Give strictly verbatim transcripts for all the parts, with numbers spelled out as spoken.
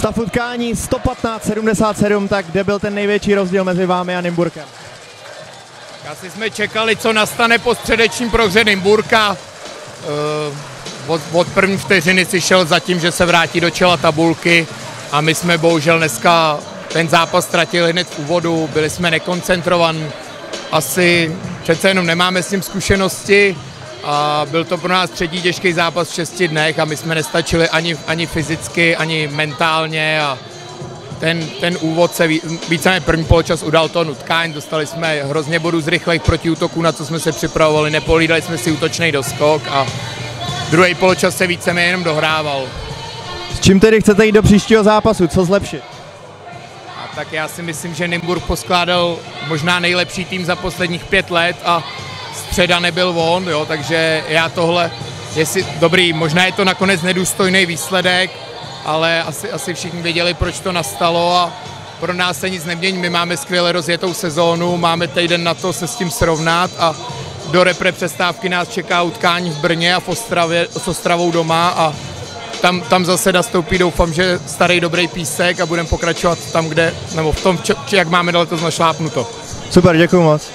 Stav utkání sto patnáct sedmdesát sedm, tak kde byl ten největší rozdíl mezi vámi a Nymburkem? Asi jsme čekali, co nastane po středečním prohře Nymburka. Od, od první vteřiny si šel za tím, že se vrátí do čela tabulky a my jsme bohužel dneska ten zápas ztratili hned v úvodu, byli jsme nekoncentrovaní, asi přece jenom nemáme s tím zkušenosti a byl to pro nás třetí těžký zápas v šesti dnech a my jsme nestačili ani, ani fyzicky, ani mentálně a ten, ten úvod se víceméně první poločas udal to utkání, dostali jsme hrozně bodů z rychlých protiútoků, na co jsme se připravovali, nepolídali jsme si útočný doskok a druhý poločas se víceméně jenom dohrával. S čím tedy chcete jít do příštího zápasu, co zlepšit? A tak já si myslím, že Nymburk poskládal možná nejlepší tým za posledních pět let a středa nebyl on, jo, takže já tohle, jestli, dobrý, možná je to nakonec nedůstojný výsledek, ale asi, asi všichni věděli, proč to nastalo a pro nás se nic nemění, my máme skvěle rozjetou sezónu, máme týden na to se s tím srovnat a do repre přestávky nás čeká utkání v Brně a v Ostravě, s Ostravou doma a tam, tam zase nastoupí, doufám, že starý dobrý písek a budeme pokračovat tam, kde, nebo v tom, či, či jak máme letos našlápnuto. Super, děkuji moc.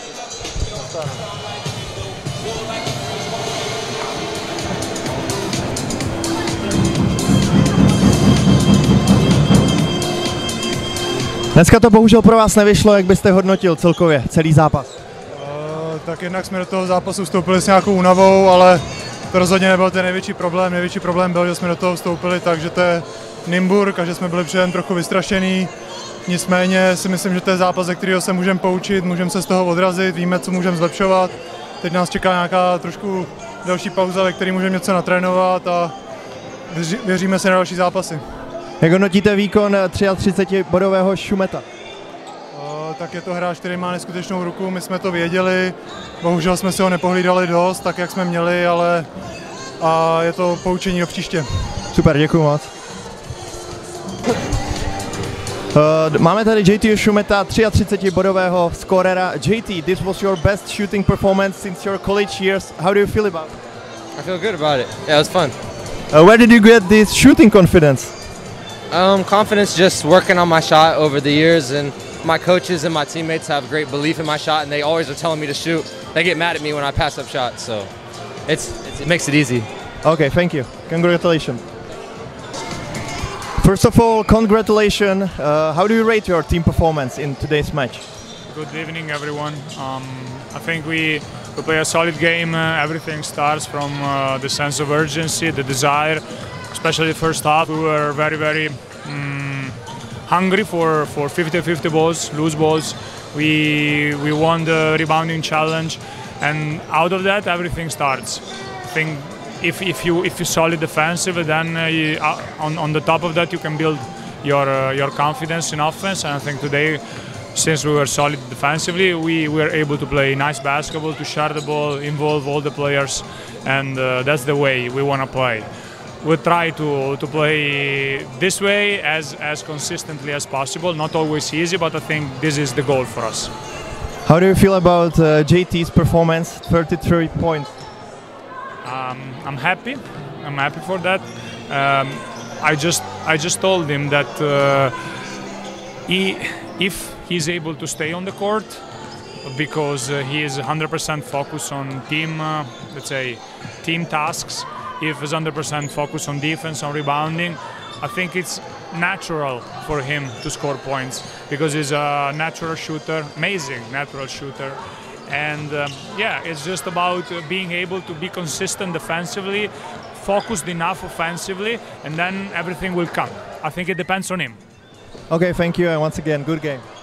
Dneska to bohužel pro vás nevyšlo, jak byste hodnotil celkově celý zápas? Uh, tak jednak jsme do toho zápasu vstoupili s nějakou únavou, ale to rozhodně nebyl ten největší problém. Největší problém byl, že jsme do toho vstoupili tak, že to je Nymburk a že jsme byli předem trochu vystrašení. Nicméně si myslím, že to je zápas, ze kterého se můžeme poučit, můžeme se z toho odrazit, víme, co můžeme zlepšovat. Teď nás čeká nějaká trošku další pauza, ve které můžeme něco natrénovat a věříme se na další zápasy. Jak hodnotíte výkon třiatřicetibodového Šumeta? O, tak je to hráč, který má neskutečnou ruku, my jsme to věděli, bohužel jsme si ho nepohlídali dost, tak jak jsme měli, ale a je to poučení do příště. Super, děkuji moc. Uh, máme tady J T Šumeta, třiatřicetibodového scorera. J T, this was your best shooting performance since your college years. How do you feel about it? I feel good about it. Yeah, it was fun. Uh, where did you get this shooting confidence? Um, confidence, just working on my shot over the years, and my coaches and my teammates have great belief in my shot, and they always are telling me to shoot. They get mad at me when I pass up shots, so it's, it's it makes it easy. Okay, thank you. Congratulations. First of all, congratulations. Uh, how do you rate your team performance in today's match? Good evening, everyone. Um, I think we, we play a solid game. Uh, everything starts from uh, the sense of urgency, the desire. Especially the first half, we were very, very um, hungry for for fifty fifty balls, loose balls. We we won the rebounding challenge, and out of that, everything starts. I think if if you if you solid defensive, then uh, you, uh, on on the top of that, you can build your uh, your confidence in offense. And I think today, since we were solid defensively, we were able to play nice basketball, to share the ball, involve all the players, and uh, that's the way we want to play. We try to to play this way as as consistently as possible. Not always easy, but I think this is the goal for us. How do you feel about uh, J T's performance? thirty-three points. Um, I'm happy. I'm happy for that. Um, I just I just told him that uh, he, if he's able to stay on the court, because uh, he is one hundred percent focused on team, uh, let's say, team tasks. If he's one hundred percent focused on defense, on rebounding, I think it's natural for him to score points because he's a natural shooter, amazing natural shooter. And um, yeah, it's just about uh, being able to be consistent defensively, focused enough offensively, and then everything will come. I think it depends on him. Okay, thank you, and once again, good game.